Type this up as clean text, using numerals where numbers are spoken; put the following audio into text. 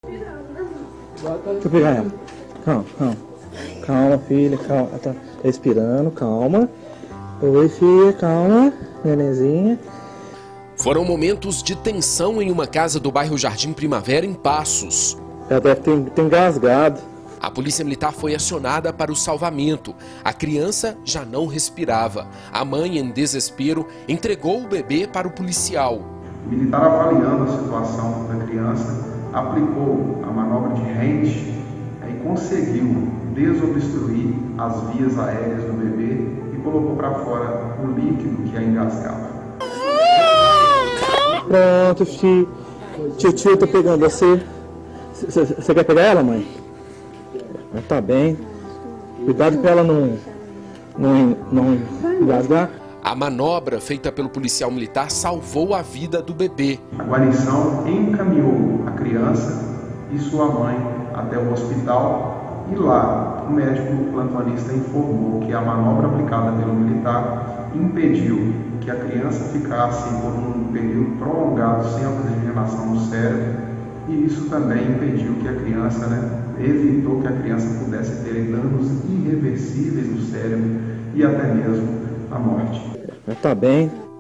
Deixa eu pegar ela. Calma, calma. Calma, filha, calma. Ela tá respirando, calma. Oi, filha, calma. Nenenzinha. Foram momentos de tensão em uma casa do bairro Jardim Primavera, em Passos. Ela deve ter engasgado. A polícia militar foi acionada para o salvamento. A criança já não respirava. A mãe, em desespero, entregou o bebê para o policial. O militar, avaliando a situação da criança, aplicou a manobra de Hensch e conseguiu desobstruir as vias aéreas do bebê e colocou para fora o líquido que a engasgava. Pronto, filho. Tio, tô pegando você. Você quer pegar ela, mãe? Ela tá bem. Cuidado pra ela não engasgar. A manobra feita pelo policial militar salvou a vida do bebê. A guarnição encaminhou a criança e sua mãe até o hospital e lá o médico plantonista informou que a manobra aplicada pelo militar impediu que a criança ficasse por um período prolongado sem oxigenação no cérebro e isso também impediu que a criança, evitou que a criança pudesse ter danos irreversíveis no cérebro e até mesmo a morte. Ela tá bem.